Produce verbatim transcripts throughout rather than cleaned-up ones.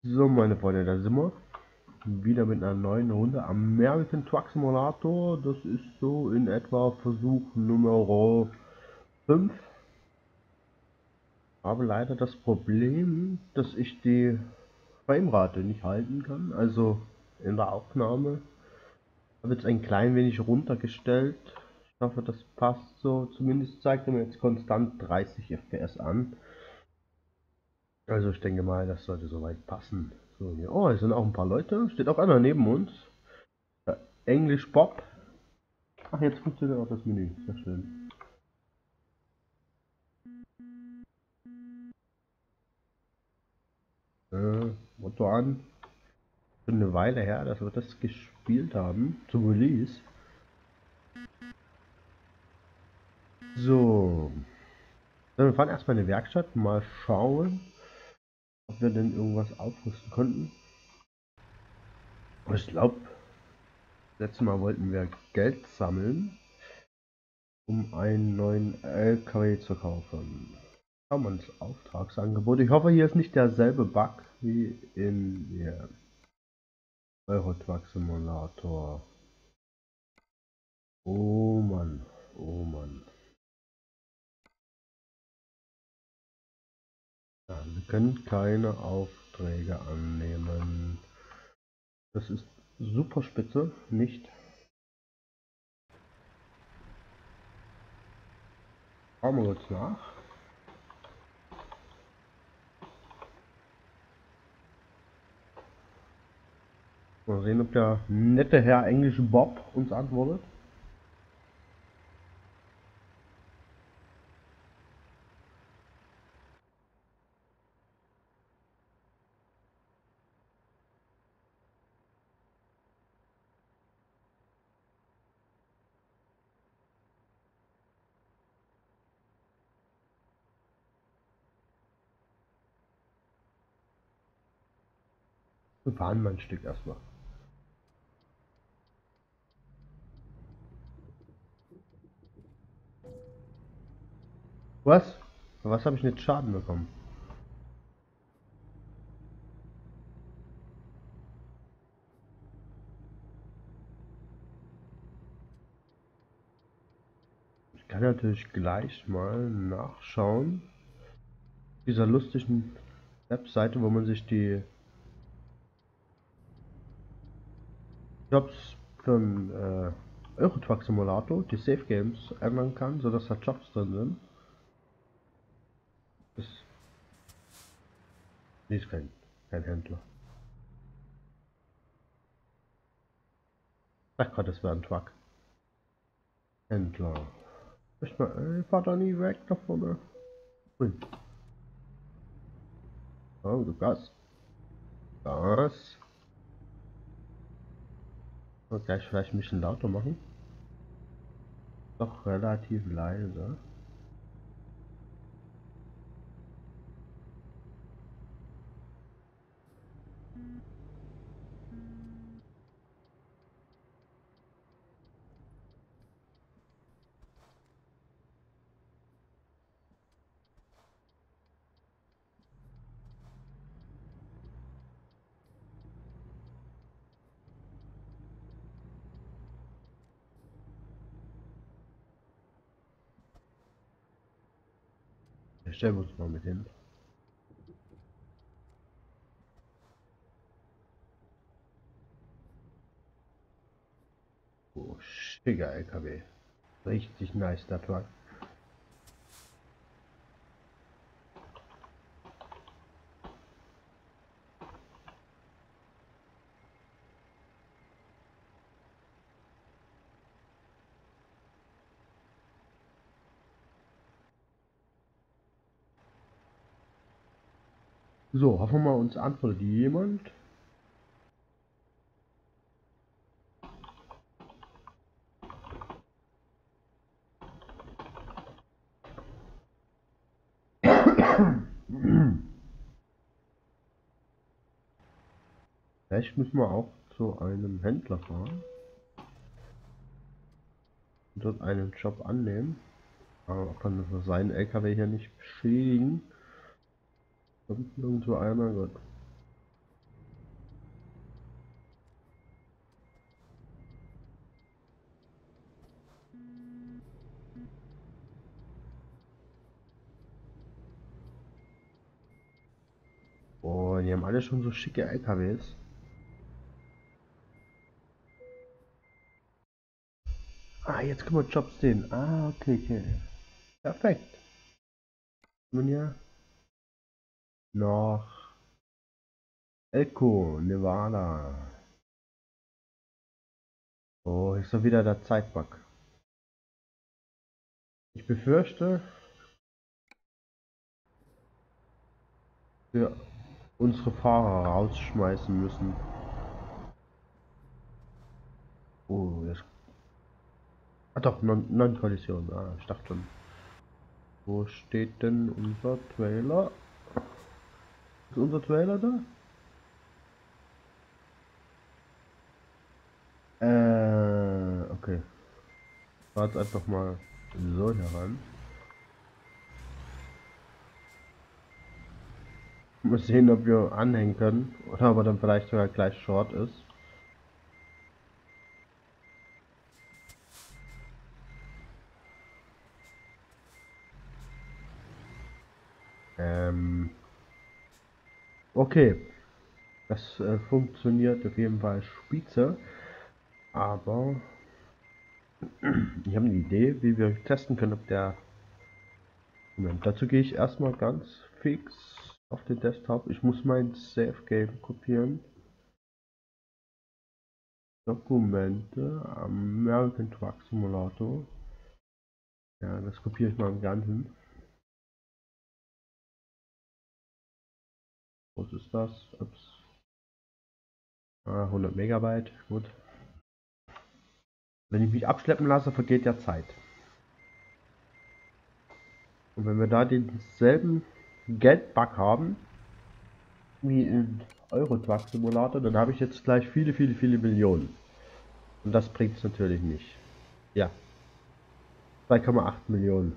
So, meine Freunde, da sind wir wieder mit einer neuen Runde American Truck Simulator. Das ist so in etwa Versuch Nummer fünf. Habe leider das Problem, dass ich die Framerate nicht halten kann. Also in der Aufnahme habe jetzt ein klein wenig runtergestellt. Ich hoffe, das passt so. Zumindest zeigt er mir jetzt konstant dreißig F P S an. Also ich denke mal, das sollte soweit passen. So, hier. Oh, es sind auch ein paar Leute. Steht auch einer neben uns. Ja, Englisch Bob. Ach, jetzt funktioniert auch das Menü. Sehr schön. Äh, Motto an. Schon eine Weile her, dass wir das gespielt haben. Zum Release. So. Dann wir fahren erstmal in die Werkstatt. Mal schauen, ob wir denn irgendwas aufrüsten konnten. Ich glaube, letztes Mal wollten wir Geld sammeln, um einen neuen L K W zu kaufen. Schauen wir uns Auftragsangebot. Ich hoffe, hier ist nicht derselbe Bug wie in der Euro Truck Simulator. Oh Mann, oh Mann. Ja, wir können keine Aufträge annehmen. Das ist super spitze, nicht? Schauen wir kurz nach. Mal sehen, ob der nette Herr englische Bob uns antwortet. Wir fahren mal ein Stück erstmal. Was? Was habe ich nicht Schaden bekommen? Ich kann natürlich gleich mal nachschauen. Dieser lustigen Webseite, wo man sich die Jobs für den äh, Euro Truck Simulator, die Safe Games, ändern kann, sodass da Jobs drin sind. Das ist kein, kein Händler. Ich dachte gerade, das wäre ein Truck. Händler. Ich mal, ich fahr da nie weg da vorne. Ui. Oh, du Gas. Gas. Und gleich vielleicht ein bisschen lauter machen. Doch relativ leise. Da stellen wir uns mal mit hin. Oh, schicker L K W. Richtig nice, der Truck. So, hoffen wir mal, uns antwortet jemand. Vielleicht müssen wir auch zu einem Händler fahren und dort einen Job annehmen. Aber kann das seinen L K W hier nicht beschädigen. Kommt nirgendwo einer, gut. Aber die haben alle schon so schicke L K Ws. Ah, jetzt können wir Jobs sehen. Ah, okay, okay. Perfekt. Nun ja. Noch Elko, Nevada. Oh, ist doch wieder der Zeitbug. Ich befürchte, wir unsere Fahrer rausschmeißen müssen. Oh, das. Ah doch, Non-Kollision. Ah, ich dachte schon. Wo steht denn unser Trailer? Ist unser Trailer da? Äh, okay. Fahr jetzt einfach mal so heran. Mal sehen, ob wir anhängen können. Oder ob er dann vielleicht sogar gleich short ist. Ähm. Okay. Das äh, funktioniert auf jeden Fall spitze. Aber ich habe eine Idee, wie wir testen können, ob der. Moment, dazu gehe ich erstmal ganz fix auf den Desktop. Ich muss mein Save Game kopieren. Dokumente, American Truck Simulator. Ja, das kopiere ich mal im Ganzen. Was ist das? Ups. Ah, hundert Megabyte, gut. Wenn ich mich abschleppen lasse, vergeht ja Zeit. Und wenn wir da denselben Geldbug haben, wie in Euro Truck Simulator, dann habe ich jetzt gleich viele, viele, viele Millionen. Und das bringt es natürlich nicht. Ja, zwei Komma acht Millionen.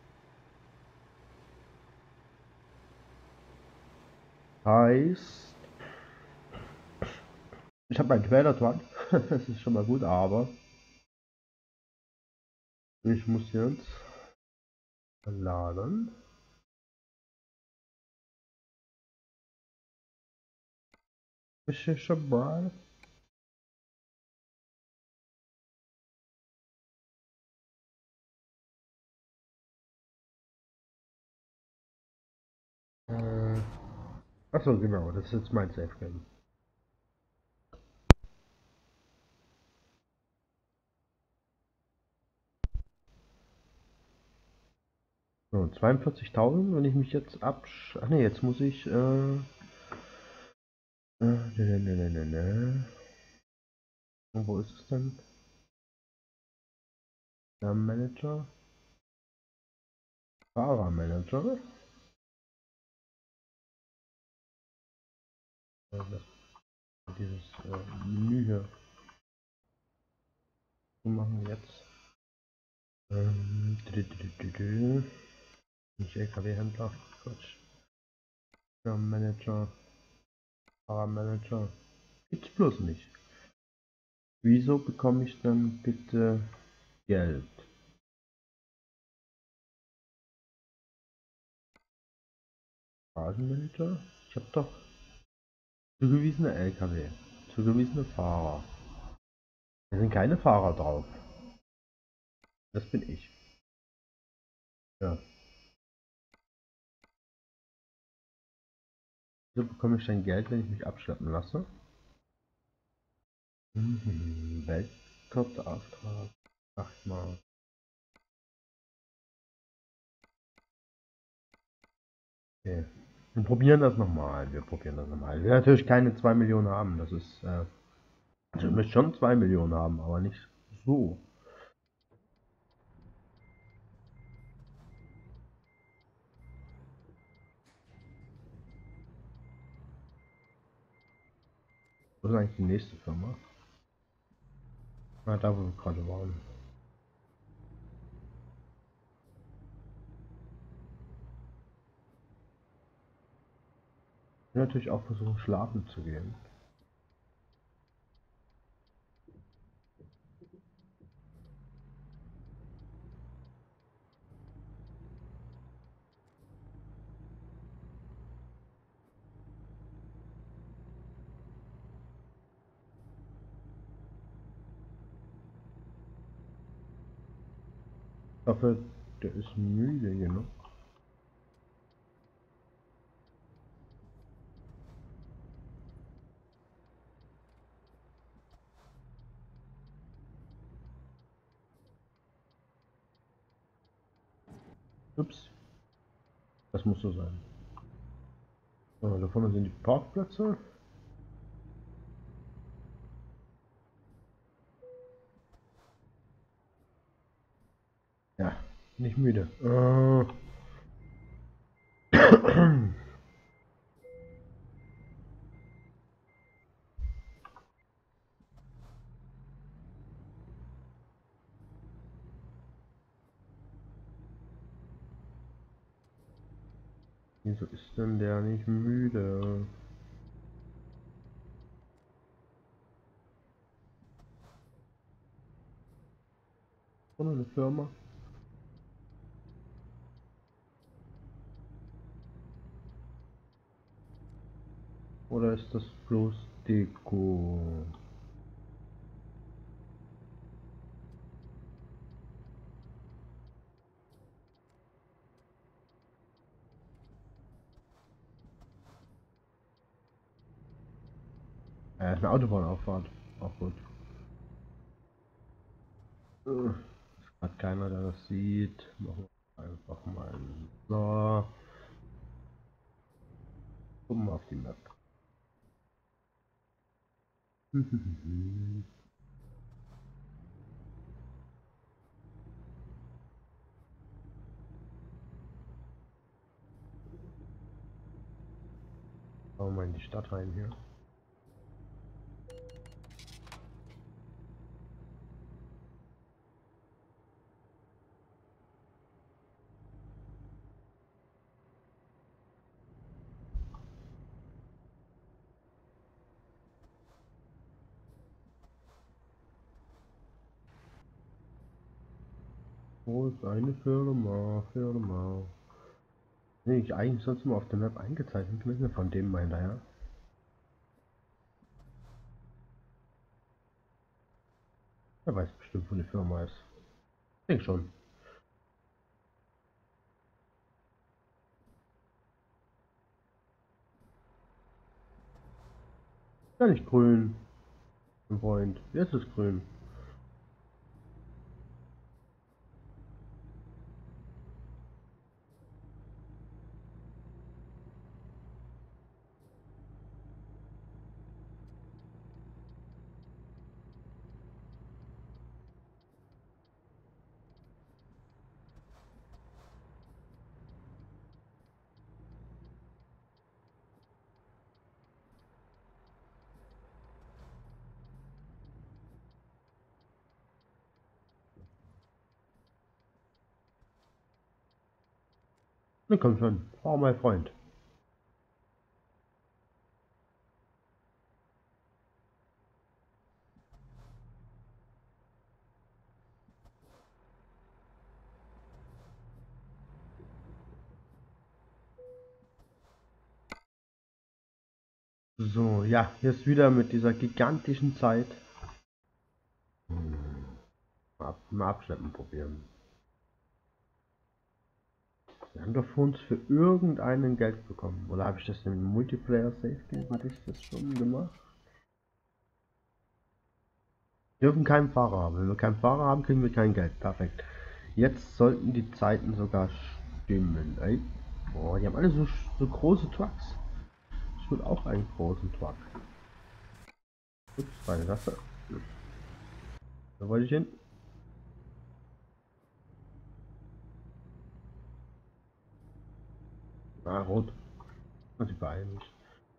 Heißt, ich habe meinen Trailer dran. Das ist schon mal gut, aber ich muss jetzt laden. Ich schon mal. Äh, achso, genau, das ist jetzt mein Safe Game. So, zweiundvierzigtausend, wenn ich mich jetzt absch... Ach ne, jetzt muss ich, äh... äh ne, ne, ne, ne, ne. Und wo ist es denn? Der Manager? Fahrermanager? Also, dieses äh, Menü hier. So machen wir jetzt. Ähm, dü, dü, dü, dü. Nicht L K W-Händler. Quatsch. Der Manager. Fahrermanager. Gibt's bloß nicht. Wieso bekomme ich dann bitte Geld? Garagenmanager? Ich habe doch zugewiesene L K W. Zugewiesene Fahrer. Da sind keine Fahrer drauf. Das bin ich. Ja. Wieso bekomme ich dann Geld, wenn ich mich abschleppen lasse? Mhm. Weltcup-Auftrag. Achtmal. Okay. Wir probieren das nochmal. Wir probieren das nochmal. Wir werden natürlich keine zwei Millionen haben. Das ist. Äh, also wir müssen schon zwei Millionen haben, aber nicht so. Wo ist eigentlich die nächste Firma? Ah, da wo wir gerade waren. Ich will natürlich auch versuchen, schlafen zu gehen. hoffe, der ist müde genug. Ups, das muss so sein. So, da vorne sind die Parkplätze. Ja, nicht müde. Äh. Wieso ist denn der nicht müde? So eine Firma? Oder ist das bloß Deko? Äh, eine Autobahnauffahrt. Auch gut. Äh, Hat keiner, der das sieht. Machen wir einfach mal so. Gucken wir auf die Map. Schauen wir mal in die Stadt rein hier. Wo ist eine Firma? Firma. Nee, ich eigentlich sonst mal auf der Map eingezeichnet gewesen, von dem meint er ja. Er weiß bestimmt, wo die Firma ist. Ich denke schon. Ja, nicht grün, mein Freund. Jetzt ist grün. Na komm schon, fahr mein Freund. So, ja, jetzt wieder mit dieser gigantischen Zeit. Hm, Mal, mal abschleppen probieren. Wir haben doch für uns für irgendeinen Geld bekommen. Oder habe ich das im Multiplayer Safe Game? Hatte ich das schon gemacht? Wir dürfen keinen Fahrer haben. Wenn wir keinen Fahrer haben, kriegen wir kein Geld. Perfekt. Jetzt sollten die Zeiten sogar stimmen. Ey. Boah, die haben alle so, so große Trucks. Ich will auch einen großen Truck. Ups, meine Tasse. Da wollte ich hin. Ah, rot. Und sie beeilen mich.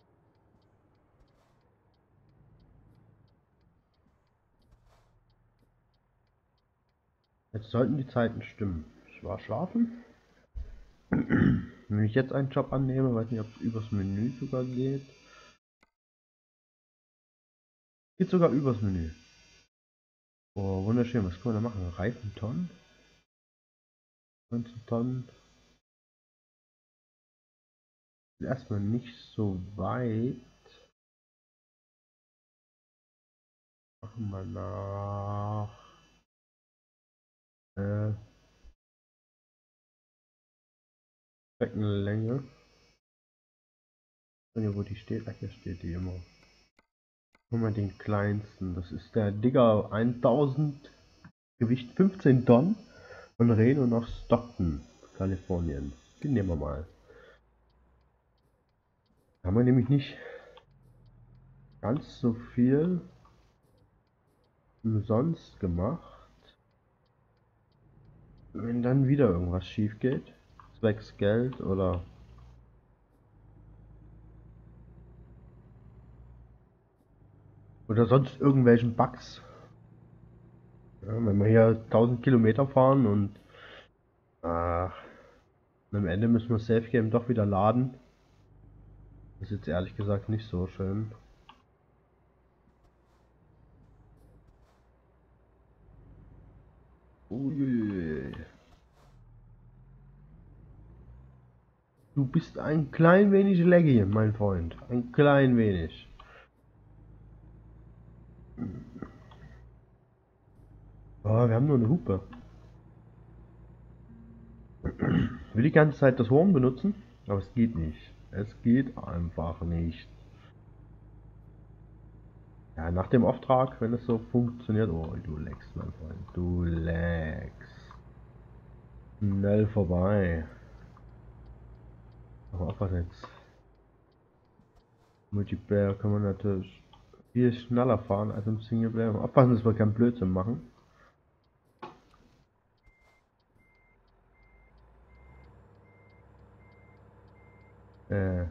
Jetzt sollten die Zeiten stimmen. Ich war schlafen. Wenn ich jetzt einen Job annehme, weiß nicht, ob es übers Menü sogar geht. Geht sogar übers Menü. Oh, wunderschön. Was können wir da machen? Reifentonnen? neunzehn Tonnen. Erstmal nicht so weit. Machen wir nach. Äh, Streckenlänge. Ja, wo die steht, ach, hier steht die immer. Guck mal den kleinsten, das ist der Digger tausend, Gewicht fünfzehn Tonnen von Reno nach Stockton, Kalifornien. Den nehmen wir mal. Haben wir nämlich nicht ganz so viel umsonst gemacht. Wenn dann wieder irgendwas schief geht, zwecks Geld oder oder sonst irgendwelchen Bugs. Ja, wenn wir hier tausend Kilometer fahren und äh, am Ende müssen wir Safe Game doch wieder laden. Das ist jetzt ehrlich gesagt nicht so schön. Uiuiui. Du bist ein klein wenig laggy, mein Freund. Ein klein wenig. Oh, wir haben nur eine Hupe. Ich will die ganze Zeit das Horn benutzen, aber es geht nicht. Es geht einfach nicht. Ja, nach dem Auftrag, wenn es so funktioniert. Oh, du lagst, mein Freund. Du lagst. Schnell vorbei. Aber aufpassen jetzt. Multiplayer kann man natürlich viel schneller fahren als im Singleplayer. Aufpassen, dass wir keinen Blödsinn machen. Äh.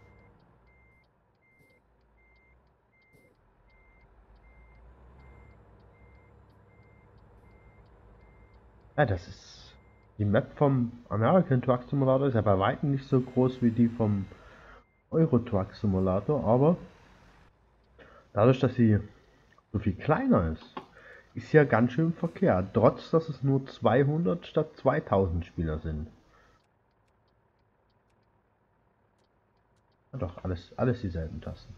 Ja, das ist. Die Map vom American Truck Simulator ist ja bei weitem nicht so groß wie die vom Euro Truck Simulator, aber dadurch, dass sie so viel kleiner ist, ist ja ganz schön verkehrt, trotz dass es nur zweihundert statt zweitausend Spieler sind. Ja, doch, alles, alles dieselben Tasten.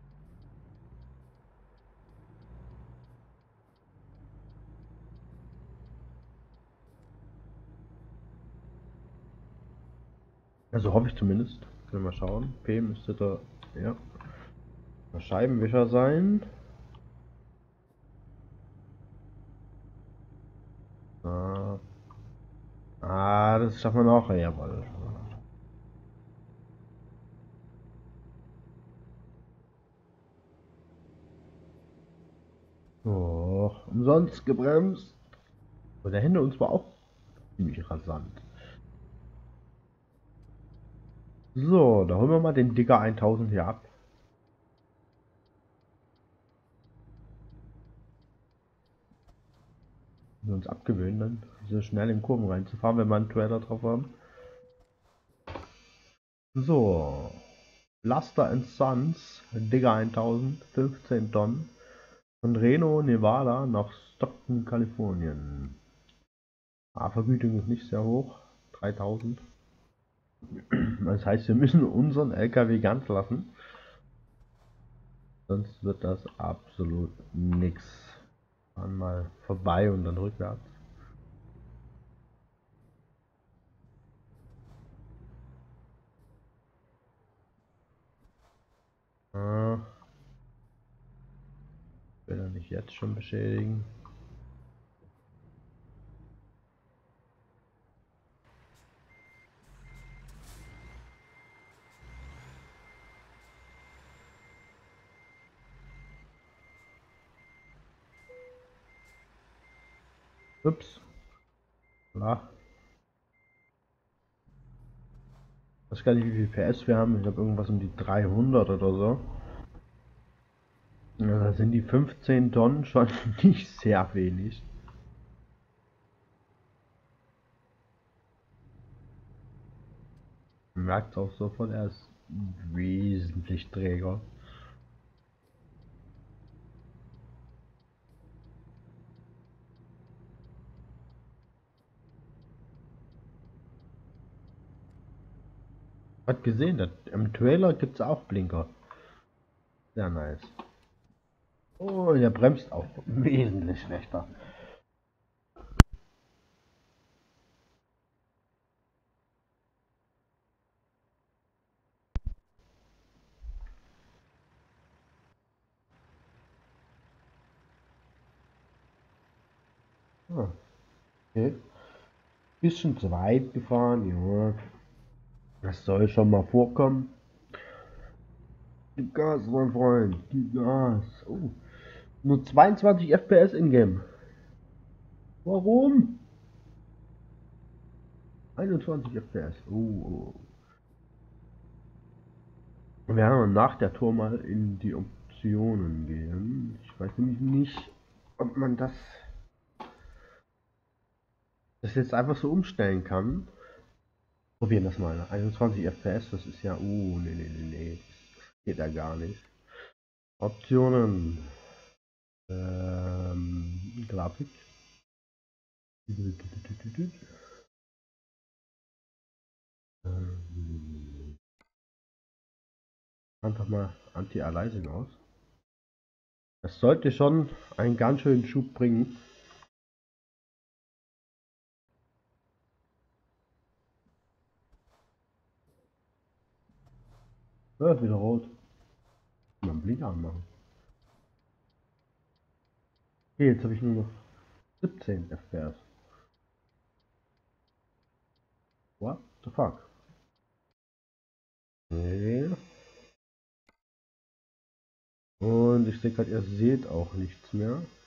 Also hoffe ich zumindest. Können wir schauen. P müsste da, ja, der Scheibenwischer sein. Ah, ah das schaffen wir noch. Jawohl. Oh, umsonst gebremst. Und der hinter uns war auch ziemlich rasant. So, da holen wir mal den Digger tausend hier ab. Wir uns abgewöhnen, dann so schnell in Kurven reinzufahren, wenn wir einen Trailer drauf haben. So, Laster and Sons, Digger tausend, fünfzehn Tonnen, von Reno, Nevada nach Stockton, Kalifornien. Ah, Vergütung ist nicht sehr hoch, dreitausend. Das heißt, wir müssen unseren L K W ganz lassen, sonst wird das absolut nix. Fahren mal vorbei und dann rückwärts. Ah, will er nicht jetzt schon beschädigen. Ups. Ja. Ich weiß gar nicht, wie viel P S wir haben. Ich glaube, irgendwas um die dreihundert oder so. Ja, da sind die fünfzehn Tonnen schon nicht sehr wenig. Man merkt es auch sofort, er ist wesentlich träger. Hat gesehen, dass im Trailer gibt es auch Blinker. Sehr nice. Oh, der bremst auch wesentlich schlechter. Ah, okay. Bisschen zu weit gefahren, ja. Das soll schon mal vorkommen. Gib Gas, mein Freund, gib Gas. Oh, nur zweiundzwanzig F P S in-game. Warum? einundzwanzig F P S. Oh, oh. Wir werden nach der Tour mal in die Optionen gehen. Ich weiß nämlich nicht, ob man das, das jetzt einfach so umstellen kann. Probieren das mal. einundzwanzig F P S, das ist ja. Uh, nee, nee, nee, nee. Das geht ja gar nicht. Optionen. Ähm, Grafik. Ähm, einfach mal Anti-Aliasing aus. Das sollte schon einen ganz schönen Schub bringen. Ja, wieder rot. Mal einen Blinker anmachen. Okay, jetzt habe ich nur noch siebzehn F P S. What the fuck? Nee. Und ich sehe gerade, ihr seht auch nichts mehr.